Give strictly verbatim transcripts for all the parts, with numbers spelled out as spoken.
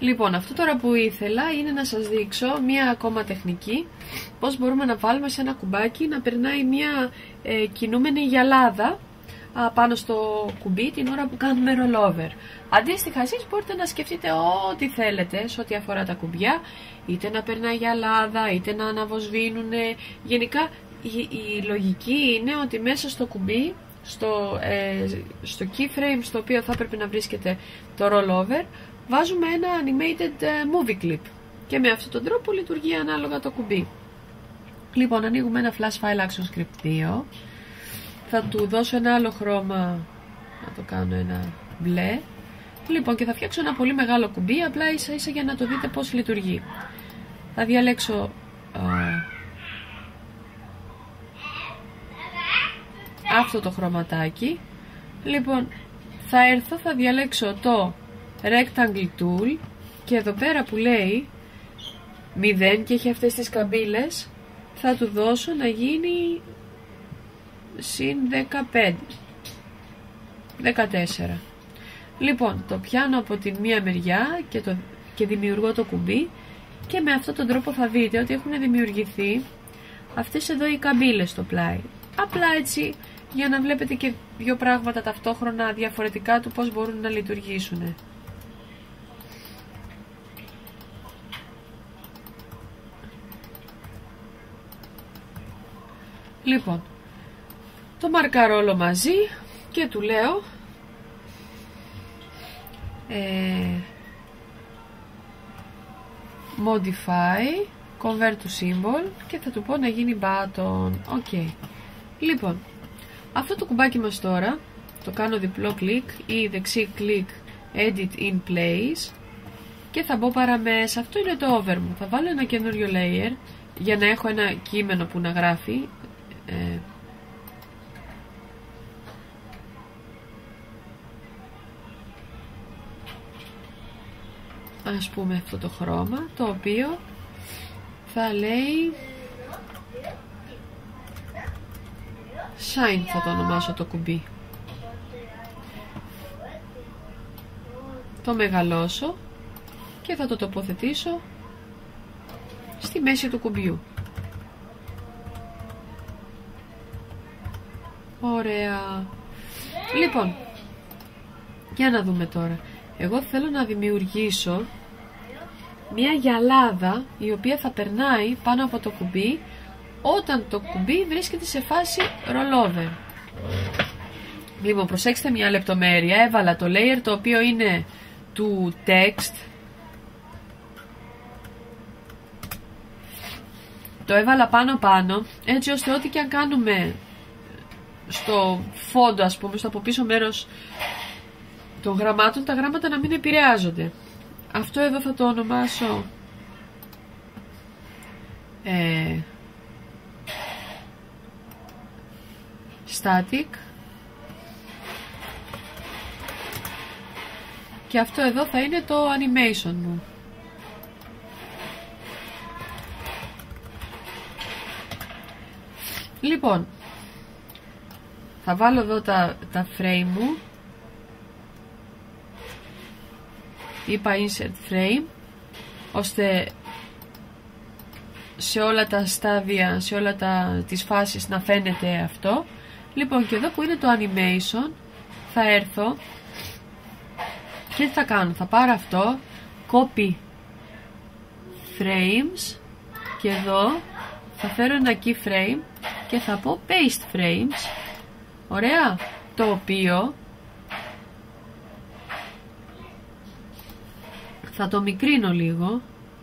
Λοιπόν, αυτό τώρα που ήθελα είναι να σας δείξω μία ακόμα τεχνική, πώς μπορούμε να βάλουμε σε ένα κουμπάκι να περνάει μία ε, κινούμενη γυαλάδα α, πάνω στο κουμπί την ώρα που κάνουμε rollover. Αντίστοιχα, εσείς μπορείτε να σκεφτείτε ό,τι θέλετε σε ό,τι αφορά τα κουμπιά, είτε να περνάει γυαλάδα, είτε να αναβοσβήνουν. Γενικά η, η λογική είναι ότι μέσα στο κουμπί, στο, ε, στο keyframe στο οποίο θα πρέπει να βρίσκεται το rollover, βάζουμε ένα animated movie clip και με αυτόν τον τρόπο λειτουργεί ανάλογα το κουμπί. Λοιπόν, ανοίγουμε ένα flash file action script δύο, θα του δώσω ένα άλλο χρώμα, να το κάνω ένα μπλε. Λοιπόν, και θα φτιάξω ένα πολύ μεγάλο κουμπί, απλά ίσα ίσα για να το δείτε πώς λειτουργεί. Θα διαλέξω α, αυτό το χρωματάκι. Λοιπόν, θα έρθω, θα διαλέξω το Rectangle Tool και εδώ πέρα που λέει μηδέν και έχει αυτές τις καμπύλες, θα του δώσω να γίνει συν δεκαπέντε, δεκατέσσερα. Λοιπόν, το πιάνω από την μία μεριά και, το, και δημιουργώ το κουμπί και με αυτόν τον τρόπο θα δείτε ότι έχουν δημιουργηθεί αυτές εδώ οι καμπύλες στο πλάι. Απλά έτσι για να βλέπετε και δύο πράγματα ταυτόχρονα διαφορετικά του πώς μπορούν να λειτουργήσουν. Λοιπόν, το μαρκάρω όλο μαζί και του λέω ε, modify, convert to symbol και θα του πω να γίνει button. Ok. Λοιπόν, αυτό το κουμπάκι μας τώρα το κάνω διπλό κλικ ή δεξί κλικ edit in place και θα μπω παραμέσα. Αυτό είναι το over μου. Θα βάλω ένα καινούριο layer για να έχω ένα κείμενο που να γράφει ε, ας πούμε αυτό το χρώμα, το οποίο θα λέει Shine, θα το ονομάσω το κουμπί. Το μεγαλώσω και θα το τοποθετήσω στη μέση του κουμπιού. Ωραία. Λοιπόν, για να δούμε τώρα. Εγώ θέλω να δημιουργήσω μια γυαλάδα η οποία θα περνάει πάνω από το κουμπί όταν το κουμπί βρίσκεται σε φάση rollover. Λοιπόν, προσέξτε μια λεπτομέρεια. Έβαλα το layer το οποίο είναι του text. Το έβαλα πάνω πάνω έτσι ώστε ό,τι και αν κάνουμε στο φόντο, ας πούμε, στο από πίσω μέρος των γραμμάτων, τα γράμματα να μην επηρεάζονται. Αυτό εδώ θα το ονομάσω ε, static και αυτό εδώ θα είναι το animation μου. Λοιπόν, θα βάλω εδώ τα, τα frame μου. Είπα insert frame ώστε σε όλα τα στάδια, σε όλα τα, τις φάσεις να φαίνεται αυτό. Λοιπόν, και εδώ που είναι το animation θα έρθω και τι θα κάνω, θα πάρω αυτό, copy frames και εδώ θα φέρω ένα keyframe και θα πω paste frames. Ωραία, το οποίο θα το μικρύνω λίγο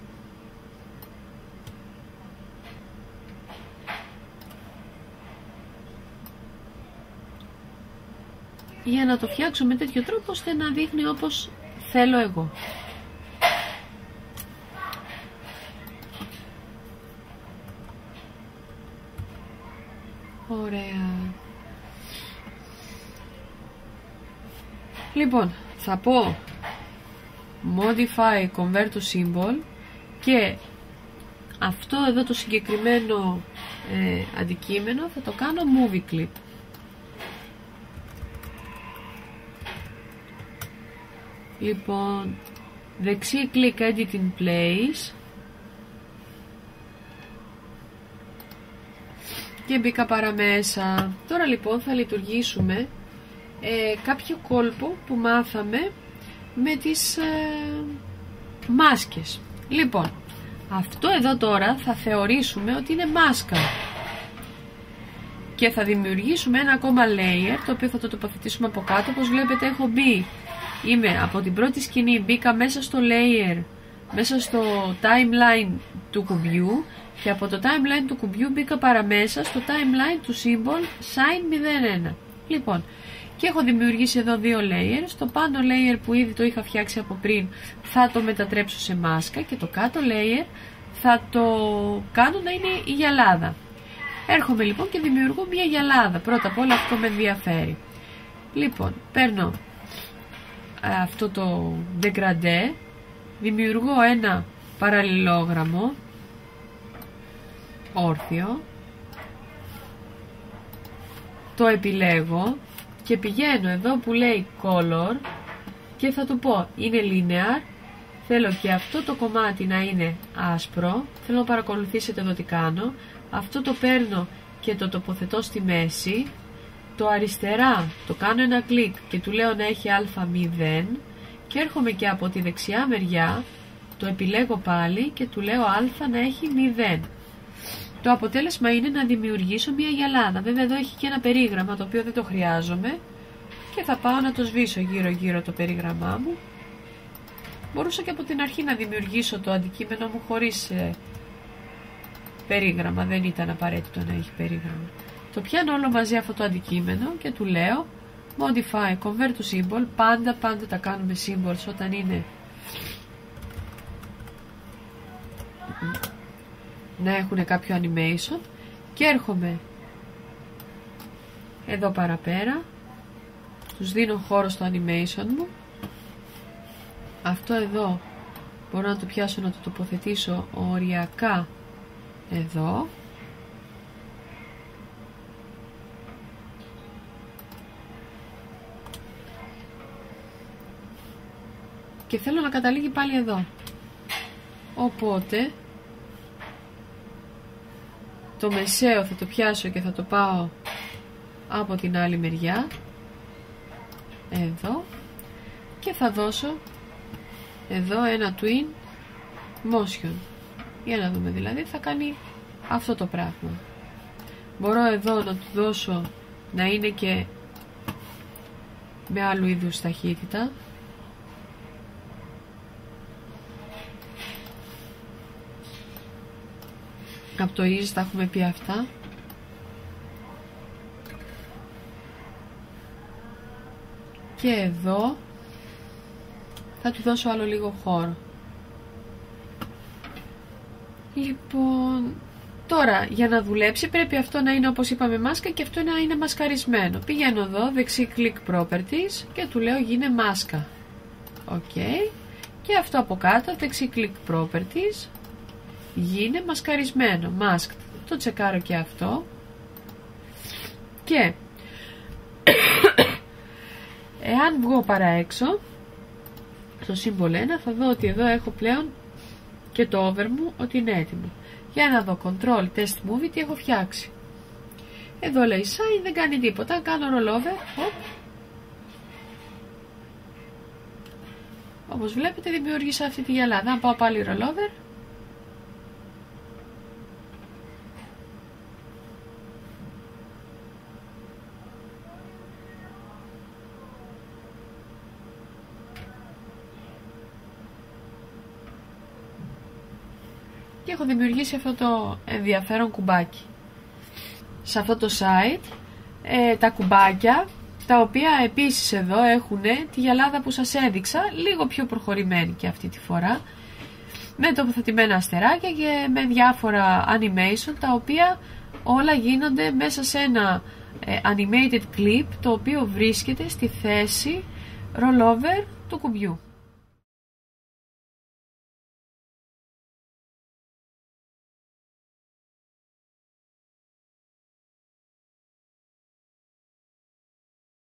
για να το φτιάξω με τέτοιο τρόπο ώστε να δείχνει όπως θέλω εγώ. Ωραία. Λοιπόν, θα πω modify, convert to symbol και αυτό εδώ το συγκεκριμένο ε, αντικείμενο θα το κάνω movie clip. Λοιπόν, δεξί κλικ Edit in Place και μπήκα παραμέσα. Τώρα λοιπόν θα λειτουργήσουμε ε, κάποιο κόλπο που μάθαμε με τις ε, μάσκες. Λοιπόν, αυτό εδώ τώρα θα θεωρήσουμε ότι είναι μάσκα και θα δημιουργήσουμε ένα ακόμα layer, το οποίο θα το τοποθετήσουμε από κάτω. Όπως βλέπετε έχω μπει, είμαι από την πρώτη σκηνή, μπήκα μέσα στο layer, μέσα στο timeline του κουμπιού, και από το timeline του κουμπιού μπήκα παραμέσα στο timeline του symbol Sign μηδέν ένα. Λοιπόν, και έχω δημιουργήσει εδώ δύο layers. Το πάνω layer που ήδη το είχα φτιάξει από πριν θα το μετατρέψω σε μάσκα και το κάτω layer θα το κάνω να είναι η γυαλάδα. Έρχομαι λοιπόν και δημιουργώ μια γυαλάδα. Πρώτα απ' όλα αυτό με ενδιαφέρει. Λοιπόν, παίρνω αυτό το degradé, δημιουργώ ένα παραλληλόγραμμο όρθιο, το επιλέγω και πηγαίνω εδώ που λέει color και θα του πω είναι linear, θέλω και αυτό το κομμάτι να είναι άσπρο, θέλω να παρακολουθήσετε εδώ τι κάνω. Αυτό το παίρνω και το τοποθετώ στη μέση, το αριστερά το κάνω ένα κλικ και του λέω να έχει α μηδέν και έρχομαι και από τη δεξιά μεριά, το επιλέγω πάλι και του λέω α να έχει μηδέν. Το αποτέλεσμα είναι να δημιουργήσω μια γυαλάδα. Βέβαια εδώ έχει και ένα περίγραμμα το οποίο δεν το χρειάζομαι και θα πάω να το σβήσω γύρω γύρω το περίγραμμά μου. Μπορούσα και από την αρχή να δημιουργήσω το αντικείμενο μου χωρίς ε, περίγραμμα, δεν ήταν απαραίτητο να έχει περίγραμμα. Το πιάνω όλο μαζί αυτό το αντικείμενο και του λέω Modify, Convert to Symbol, πάντα πάντα τα κάνουμε symbols όταν είναι να έχουν κάποιο animation και έρχομαι εδώ παραπέρα, τους δίνω χώρο στο animation μου. Αυτό εδώ μπορώ να το πιάσω να το τοποθετήσω οριακά εδώ και θέλω να καταλήγει πάλι εδώ, οπότε το μεσαίο θα το πιάσω και θα το πάω από την άλλη μεριά εδώ και θα δώσω εδώ ένα twin motion για να δούμε, δηλαδή θα κάνει αυτό το πράγμα. Μπορώ εδώ να του δώσω να είναι και με άλλου είδους ταχύτητα, από το easy τα έχουμε πει αυτά. Και εδώ θα του δώσω άλλο λίγο χώρο. Λοιπόν, τώρα για να δουλέψει πρέπει αυτό να είναι όπως είπαμε μάσκα και αυτό να είναι μασκαρισμένο. Πηγαίνω εδώ, δεξί click properties και του λέω γίνε μάσκα. Ok. Και αυτό από κάτω, δεξί click properties, γίνε μασκαρισμένο, masked. Το τσεκάρω και αυτό. Και εάν βγω παρά έξω στο symbol ένα θα δω ότι εδώ έχω πλέον και το over μου ότι είναι έτοιμο. Για να δω control test movie τι έχω φτιάξει. Εδώ λέει sign, δεν κάνει τίποτα. Κάνω rollover, hop. Όπως βλέπετε δημιούργησα αυτή τη γυαλάδα. Αν πάω πάλι rollover, και έχω δημιουργήσει αυτό το ενδιαφέρον κουμπάκι. Σε αυτό το site ε, τα κουμπάκια, τα οποία επίσης εδώ έχουν τη γυαλάδα που σας έδειξα, λίγο πιο προχωρημένη και αυτή τη φορά, με τοποθετημένα αστεράκια και με διάφορα animation, τα οποία όλα γίνονται μέσα σε ένα ε, animated clip, το οποίο βρίσκεται στη θέση rollover του κουμπιού.